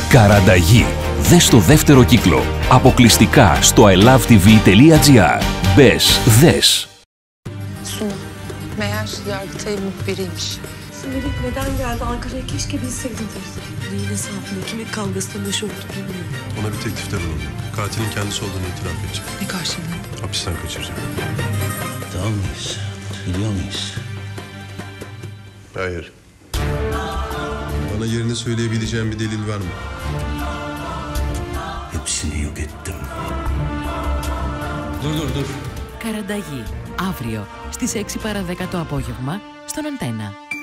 Καρανταγή. Δες το δεύτερο κύκλο. Αποκλειστικά στο ilovetv.gr. Μπες, δες. Suna, meğer Yargıtay'ın muhbiriymiş. Melek neden geldi Ankara'ya? Keşke bilseydiniz. Neyin hesabını, kimin kavgasına neşe oldu bilmiyorum. Ona bir teklifte bulundum. Katilin kendisi olduğunu itiraf edecek. Ne karşılığı? Hapisten kaçıracak. Tamam mıyız? Biliyor muyuz? Hayır. Bana yerini söyleyebileceğim bir delil var mı? Hepsini yok ettim. Καρανταγή. Αύριο στις 6 παρα 10 το απόγευμα στον Αντένα.